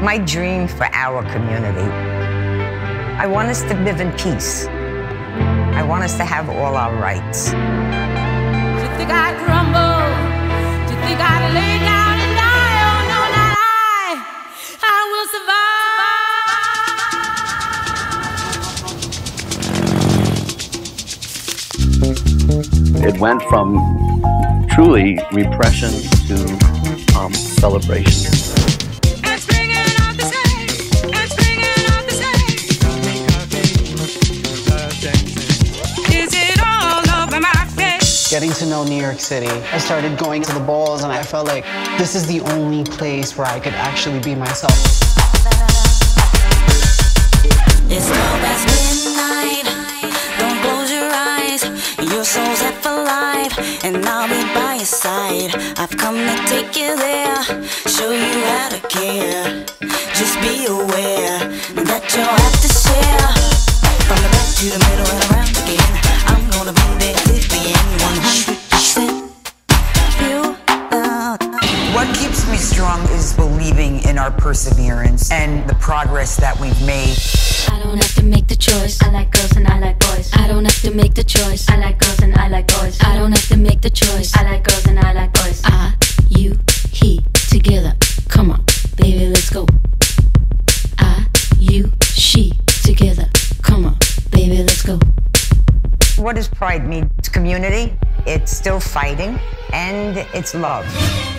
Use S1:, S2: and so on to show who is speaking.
S1: My dream for our community, I want us to live in peace. I want us to have all our rights.
S2: Do you think I'd crumble? Do you think I'd lay down and die? Oh no, not I will survive.
S3: It went from truly repression to celebration.
S4: Getting to know New York City, I started going to the balls and I felt like this is the only place where I could actually be myself.
S5: It's all past midnight, don't close your eyes. Your soul's up alive, and I'll be by your side. I've come to take you there, show you how to care. Just be aware that you'll have to share. From the back to the middle and around again, I'm gonna be there till the end, 100%.
S1: What keeps me strong is believing in our perseverance and the progress that we've made.
S5: I don't have to make the choice. I like girls and I like boys. I don't have to make the choice. I like girls and I like boys. I don't have to make the choice. I like girls and I like boys. I, you, he, together. Come on, baby, let's go. I, you, she, together. Come on, baby, let's go.
S1: What does Pride mean? It's community, it's still fighting, and it's love.